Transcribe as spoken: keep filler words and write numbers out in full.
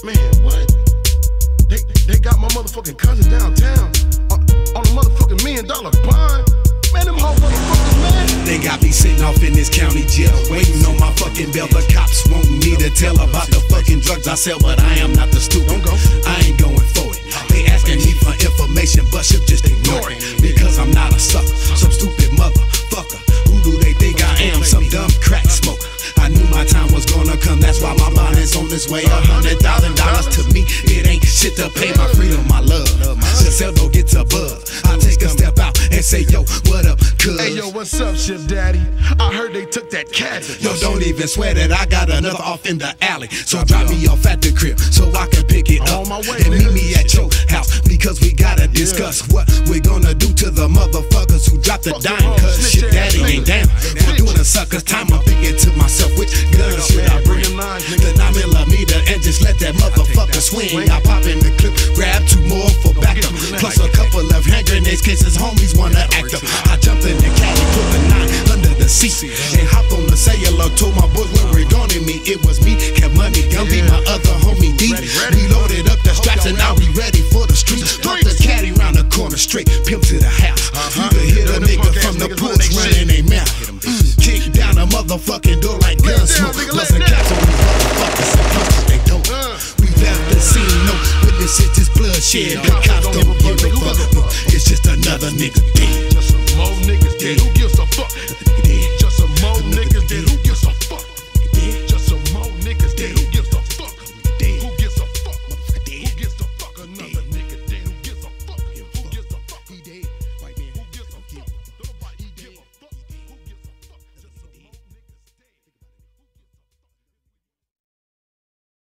Man, what? They, they got my motherfucking cousin downtown on, on a motherfucking million dollar bond. Man, them whole motherfuckers, man. They got me sitting off in this county jail, waiting on my fucking bell. The cops want me to tell about the fucking drugs I sell, but I am not the stupid. Don't go. I ain't going for it. They asking me for information, but should just ignore it, because I'm not a sucker. Some stupid motherfucker. Who do they think I am? Some dumb crack smoker. I knew my time was gonna come, that's why my mind is on this way. A hundred thousand dollars to me, it ain't shit to pay my freedom, my love. Giselle don't get to buzz. I take a step out and say, yo, what up, cuz? Hey, yo, what's up, Ship Daddy? I heard they took that cat. Yo, don't even swear that I got another off in the alley. So drop me off at the crib so I can pick it up and meet me at your house, because we gotta discuss what we're gonna do to the motherfuckers who dropped the dime. Cause Ship Daddy ain't down for doing a sucker's time. I'm thinking to myself, which gun should I bring? The nine millimeter and just let that motherfucker swing. I pop in the clip, grab two more for backup, plus a couple of hand grenades cases homies wanna act up. I jumped in the caddy, put the nine under the seat, and hopped on the cellular. Told my boys where we're going to meet. It was